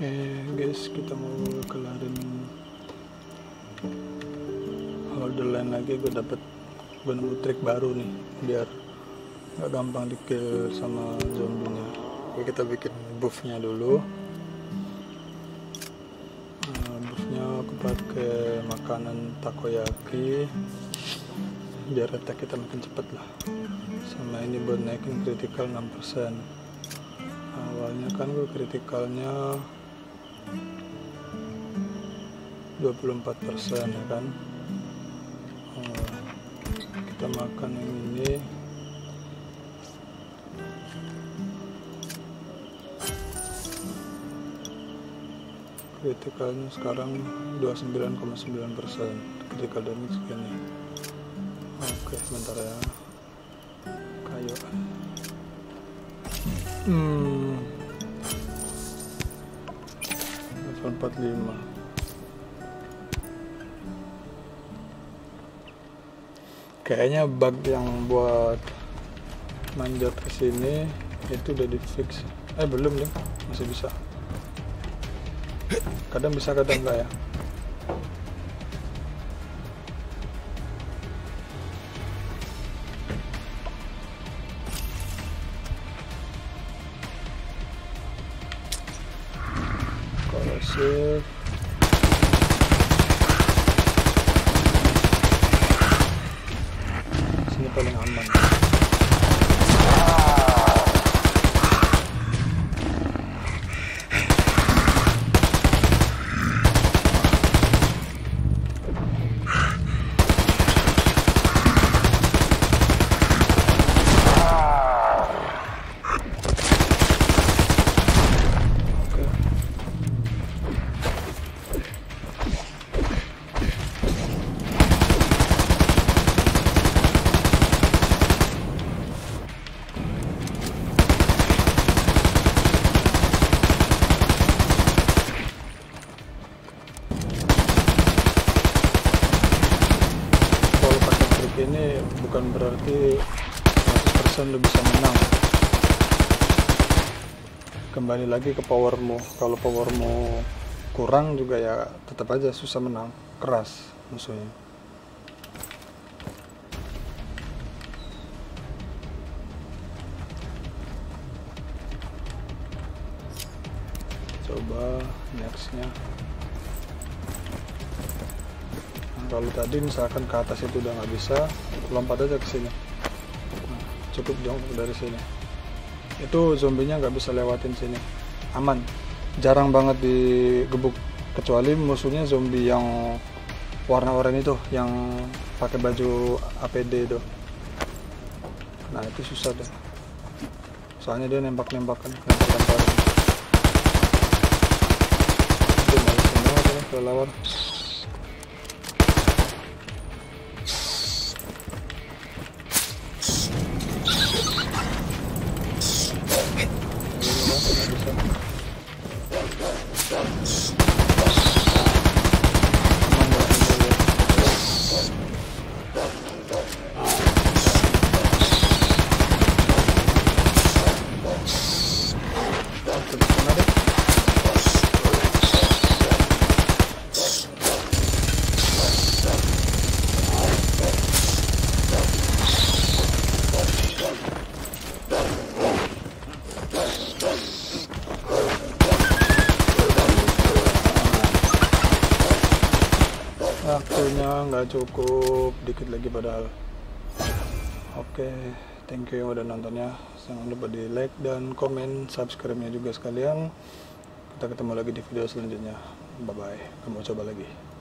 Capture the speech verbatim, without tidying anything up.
Oke guys, kita mau kelarin holder line lagi. Gue dapet gue nemu trik baru nih biar nggak gampang di-kill sama zombinya. Oke, kita bikin buffnya dulu. Nah, buffnya aku pakai makanan takoyaki biar attack kita makin cepet lah. Sama ini buat naikin critical enam persen. Awalnya kan gue kritikalnya dua puluh empat persen ya kan. Oh, kita makan yang ini. Kritikalnya sekarang dua puluh sembilan koma sembilan persen. Critical damage segini. Oke, sebentar ya. Kayu. Hmm. empat puluh lima. Kayaknya bug yang buat manjat ke sini itu udah di fix. Eh belum nih, masih bisa. Kadang bisa, kadang enggak ya. Korosif. Sini paling aman. Ini bukan berarti seratus persen lu bisa menang. Kembali lagi ke powermu. Kalau powermu kurang juga ya tetap aja susah menang. Keras musuhnya. Coba nextnya. Kalau tadi misalkan ke atas itu udah nggak bisa, lompat aja ke sini. Nah, cukup jauh dari sini. Itu zombinya nggak bisa lewatin sini, aman. Jarang banget digebuk, kecuali musuhnya zombie yang warna oranye itu, yang pakai baju A P D itu. Nah itu susah deh. Soalnya dia nembak-nembakan, nembak-nembakan. Itu balik semua tuh ke lawan. Waktunya nggak cukup, dikit lagi padahal. Oke, thank you yang udah nontonnya. Jangan lupa di like dan komen, subscribe-nya juga sekalian. Kita ketemu lagi di video selanjutnya. Bye bye. Kamu coba lagi.